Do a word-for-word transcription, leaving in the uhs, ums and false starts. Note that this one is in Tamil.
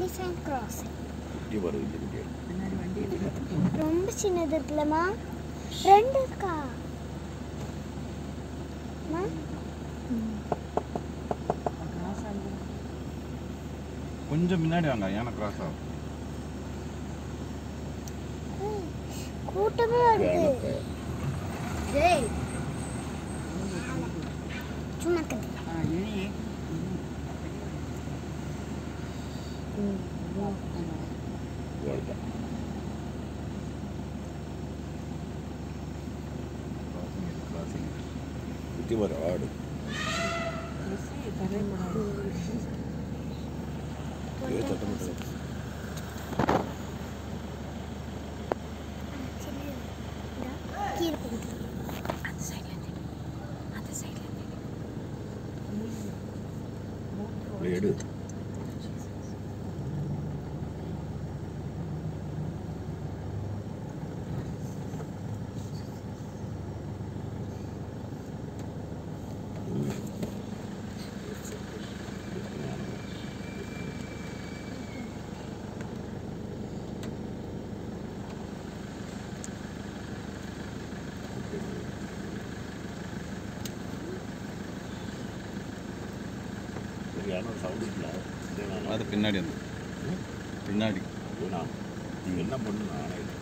Elephant crossing. குட்டி வரும் இந்த குட்டி. பின்னாடி வண்டி ரொம்ப சின்னது இருக்குல்லம்மா. ரெண்டு இருக்கா? அம்மா கிராஸ் ஆகுது. கொஞ்சம் முன்னாடி வாங்க யானை கிராஸ் ஆகும். கூட்டமா வருது. டேய் சும்மா கட்டு. ஆ இனி ம் வருதா கிராசிங் குட்டி வர ஆடு. ஏ சத்தம் கீழே போகுது. அந்த சைடுல இருந்து அந்த சைடுல இருந்து எடு. அது பின்னாடி வந்து பின்னாடி நீங்கள் என்ன பண்ணணும்